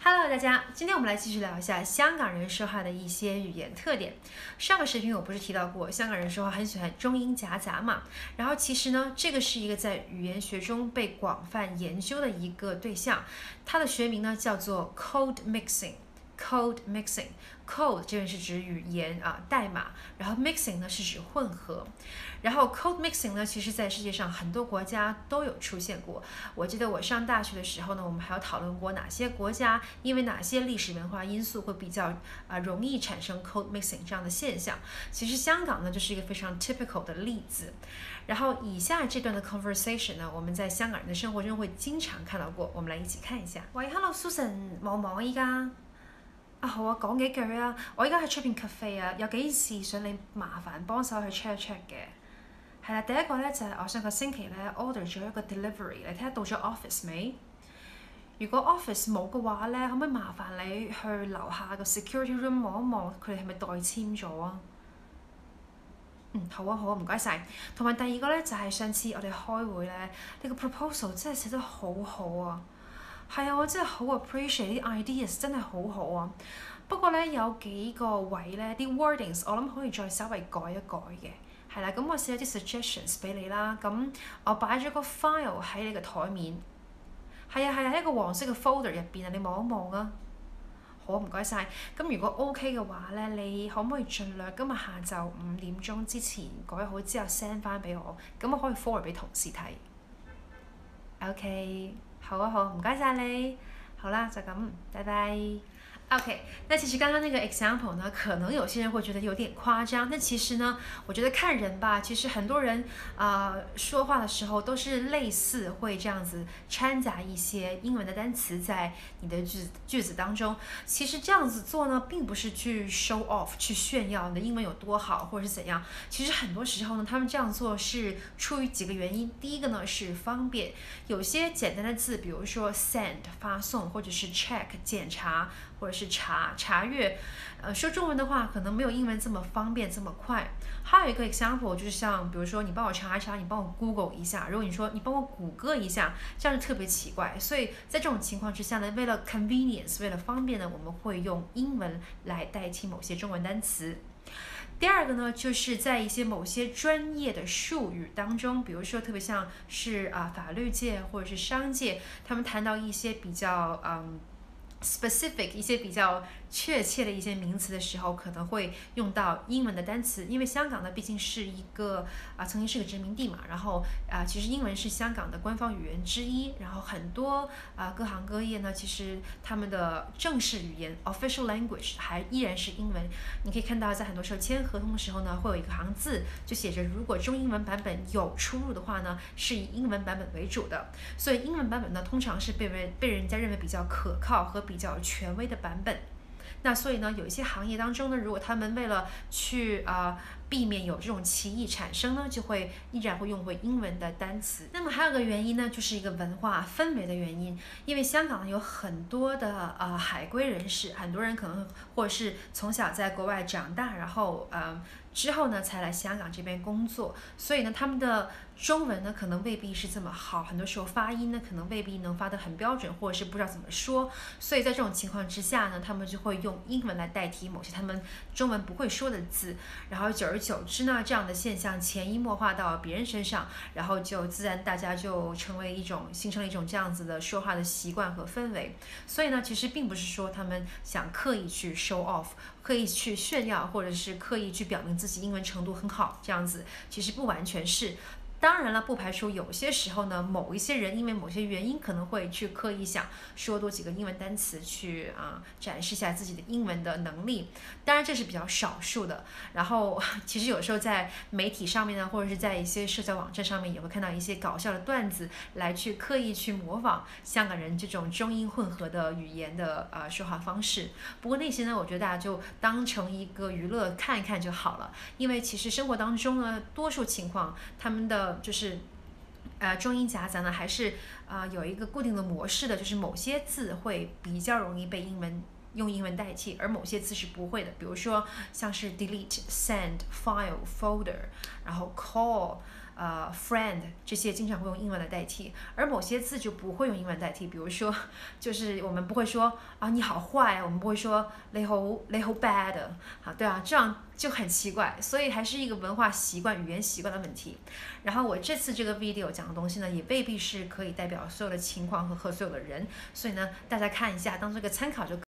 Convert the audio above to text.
Hello，大家，今天我们来继续聊一下香港人说话的一些语言特点。上个视频我不是提到过，香港人说话很喜欢中英夹杂嘛？然后其实呢，这个是一个在语言学中被广泛研究的一个对象，它的学名呢叫做 code mixing。code mixing，code 这边是指语言代码，然后 mixing 呢是指混合，然后 code mixing 呢，其实在世界上很多国家都有出现过。我记得我上大学的时候呢，我们还有讨论过哪些国家因为哪些历史文化因素会比较容易产生 code mixing 这样的现象。其实香港呢就是一个非常 typical 的例子。然后以下这段的 conversation 呢，我们在香港人的生活中会经常看到过，我们来一起看一下。喂，Hello Susan， 忙唔忙啊？依家？好啊，講幾句啊！我而家喺出邊 cafe 啊，有幾事想你麻煩幫手去 check 一 check 嘅。係啦，第一個咧就係我上個星期咧 order 咗一個 delivery，你睇下到咗 office 未？如果 office 冇嘅話咧，可唔可以麻煩你去樓下個 security room 望一望，佢哋係咪代簽咗啊？好啊，唔該晒。同埋第二個咧就係上次我哋開會咧，你個 proposal 真係寫得好好啊！係啊，我真係好 appreciate 啲 ideas， 真係好好啊。不過咧有幾個位咧啲 wordings， 我諗可以再稍微改一改嘅。係啦，咁我寫咗啲 suggestions 俾你啦。咁我擺咗個 file 喺你個台面。係啊，喺一個黃色嘅 folder 入邊啊，你望一望啊。好，唔該晒。咁如果 OK 嘅話咧，你可唔可以盡量今日下晝5點鐘之前改好之後 send 翻俾我，咁我可以 forward 俾同事睇。OK。好啊，唔該晒你。好啦，就咁，拜拜。OK， 那其实刚刚那个 example 呢，可能有些人会觉得有点夸张，但其实呢，我觉得看人吧，其实很多人说话的时候都是类似会这样子掺杂一些英文的单词在你的句子当中。其实这样子做呢，并不是去 show off 去炫耀你的英文有多好，或者是怎样。其实很多时候呢，他们这样做是出于几个原因。第一个呢是方便，有些简单的字，比如说 send 发送，或者是 check 检查。或者是查阅，说中文的话可能没有英文这么方便这么快。还有一个 example 就是像，比如说你帮我查一查，你帮我 Google 一下。如果你说你帮我谷歌一下，这样就特别奇怪。所以在这种情况之下呢，为了 convenience， 为了方便呢，我们会用英文来代替某些中文单词。第二个呢，就是在一些某些专业的术语当中，比如说特别像是法律界或者是商界，他们谈到一些比较specific 一些比较确切的一些名词的时候，可能会用到英文的单词，因为香港呢毕竟是一个曾经是个殖民地嘛，然后其实英文是香港的官方语言之一，然后很多各行各业呢，其实他们的正式语言 official language 还依然是英文。你可以看到在很多时候签合同的时候呢，会有一个行字就写着，如果中英文版本有出入的话呢，是以英文版本为主的。所以英文版本呢，通常是被人家认为比较可靠和比较权威的版本。那所以呢，有一些行业当中呢，如果他们为了去避免有这种歧义产生呢，就会依然会用回英文的单词。那么还有个原因呢，就是一个文化氛围的原因。因为香港有很多的海归人士，很多人可能或者是从小在国外长大，然后之后呢才来香港这边工作，所以呢他们的中文呢可能未必是这么好，很多时候发音呢可能未必能发得很标准，或者是不知道怎么说。所以在这种情况之下呢，他们就会用英文来代替某些他们中文不会说的字，然后久而久之呢，这样的现象潜移默化到别人身上，然后就自然大家就形成了一种这样子的说话的习惯和氛围。所以呢，其实并不是说他们想刻意去 show off， 刻意去炫耀，或者是刻意去表明自己英文程度很好这样子，其实不完全是。当然了，不排除有些时候呢，某一些人因为某些原因可能会去刻意想说多几个英文单词去展示一下自己的英文的能力，当然这是比较少数的。然后其实有时候在媒体上面呢，或者是在一些社交网站上面也会看到一些搞笑的段子来去刻意去模仿香港人这种中英混合的语言的说话方式。不过那些呢，我觉得大家就当成一个娱乐看一看就好了，因为其实生活当中呢，多数情况他们的就是中英夹杂呢，还是有一个固定的模式的，就是某些字会比较容易被用英文代替，而某些字是不会的。比如说像是 delete、send、file、folder，然后 call、 friend 这些经常会用英文来代替，而某些字就不会用英文代替。比如说，就是我们不会说啊你好坏，我们不会说你好 bad， 好对啊，这样就很奇怪。所以还是一个文化习惯、语言习惯的问题。然后我这次这个 video 讲的东西呢，也未必是可以代表所有的情况和所有的人，所以呢，大家看一下，当这个参考就可以。